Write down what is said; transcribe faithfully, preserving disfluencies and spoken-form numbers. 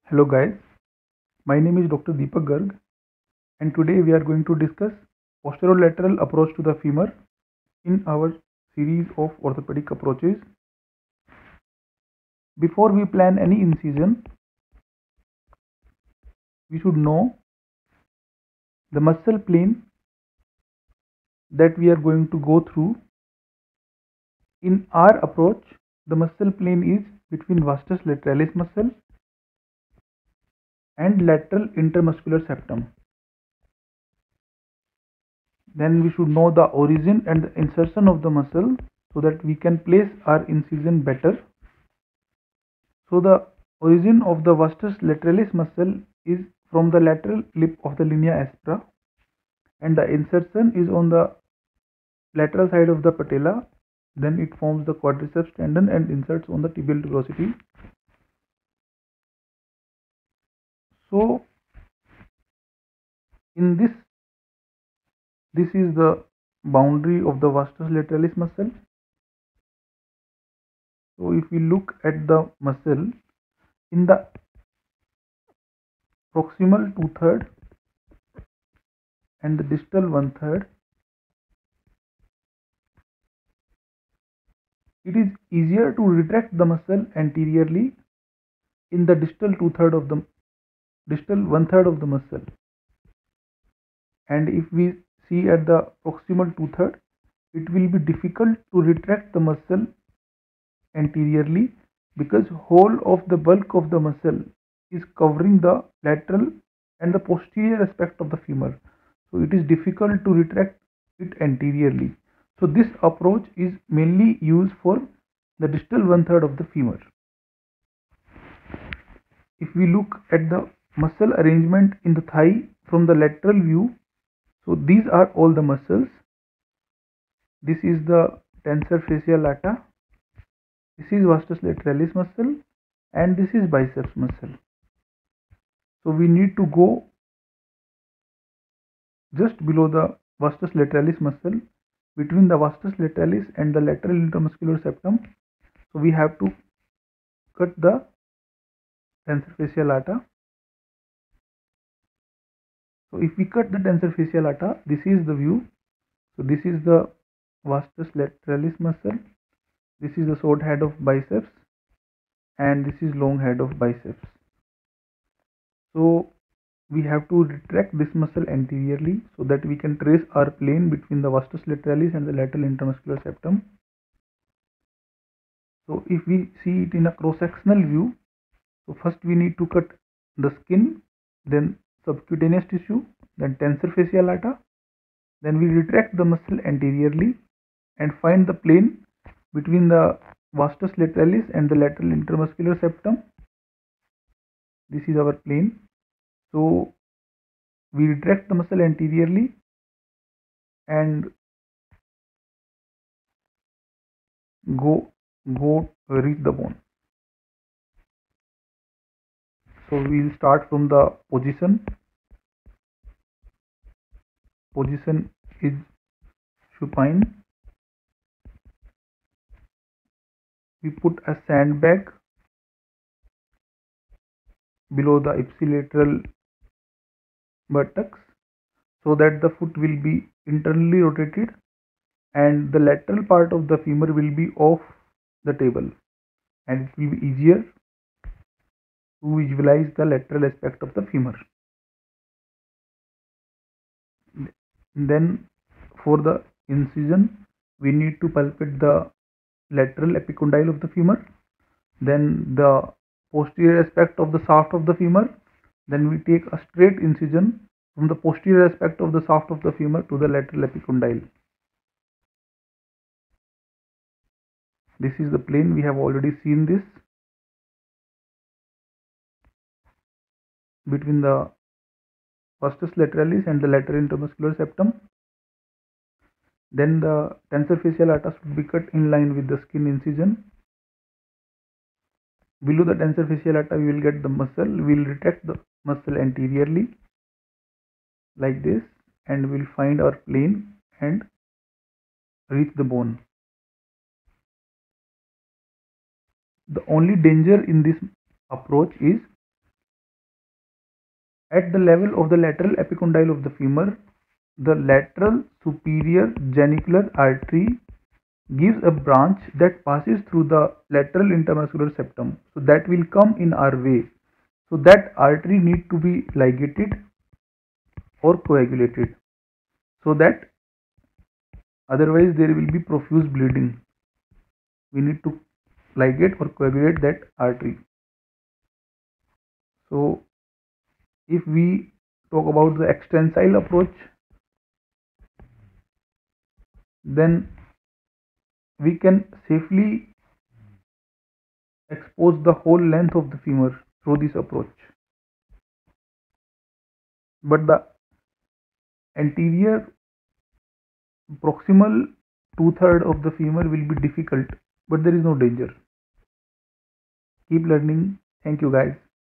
Hello guys, my name is Doctor Deepak Garg and today we are going to discuss posterolateral approach to the femur in our series of orthopedic approaches. Before we plan any incision, we should know the muscle plane that we are going to go through. In our approach, the muscle plane is between vastus lateralis muscle and lateral intermuscular septum. Then we should know the origin and the insertion of the muscle so that we can place our incision better. So the origin of the vastus lateralis muscle is from the lateral lip of the linea aspera, and the insertion is on the lateral side of the patella. Then it forms the quadriceps tendon and inserts on the tibial tuberosity. So in this this is the boundary of the vastus lateralis muscle. So if we look at the muscle in the proximal two-third and the distal one-third, it is easier to retract the muscle anteriorly in the distal two-third of the distal one-third of the muscle. And if we see at the proximal two-third, it will be difficult to retract the muscle anteriorly because whole of the bulk of the muscle is covering the lateral and the posterior aspect of the femur. So it is difficult to retract it anteriorly. So this approach is mainly used for the distal one-third of the femur. If we look at the muscle arrangement in the thigh from the lateral view, so these are all the muscles. This is the tensor fasciae lata, this is vastus lateralis muscle, and this is biceps muscle. So we need to go just below the vastus lateralis muscle, between the vastus lateralis and the lateral intermuscular septum. So we have to cut the tensor fasciae lata. So if we cut the tensor fasciae lata, this is the view. So this is the vastus lateralis muscle, this is the short head of biceps, and this is long head of biceps. So we have to retract this muscle anteriorly so that we can trace our plane between the vastus lateralis and the lateral intermuscular septum. So if we see it in a cross-sectional view, so first we need to cut the skin, then subcutaneous tissue, then tensor fasciae lata, then we retract the muscle anteriorly and find the plane between the vastus lateralis and the lateral intermuscular septum. This is our plane. So we retract the muscle anteriorly and go go reach the bone. So we will start from the position. Position is supine. We put a sandbag below the ipsilateral buttocks so that the foot will be internally rotated and the lateral part of the femur will be off the table, and it will be easier to visualize the lateral aspect of the femur. Then for the incision, we need to palpate the lateral epicondyle of the femur, then the posterior aspect of the shaft of the femur. Then we take a straight incision from the posterior aspect of the shaft of the femur to the lateral epicondyle. This is the plane, we have already seen this, between the vastus lateralis and the lateral intermuscular septum. Then the tensor fasciae lata should be cut in line with the skin incision. Below the tensor fasciae lata we will get the muscle. We will retract the muscle anteriorly like this and we will find our plane and reach the bone. The only danger in this approach is At the level of the lateral epicondyle of the femur, the lateral superior genicular artery gives a branch that passes through the lateral intermuscular septum. So that will come in our way. So that artery need to be ligated or coagulated, so that otherwise there will be profuse bleeding. We need to ligate or coagulate that artery. So if we talk about the extensile approach, then we can safely expose the whole length of the femur through this approach. But the anterior proximal two-third of the femur will be difficult, but there is no danger. Keep learning. Thank you guys.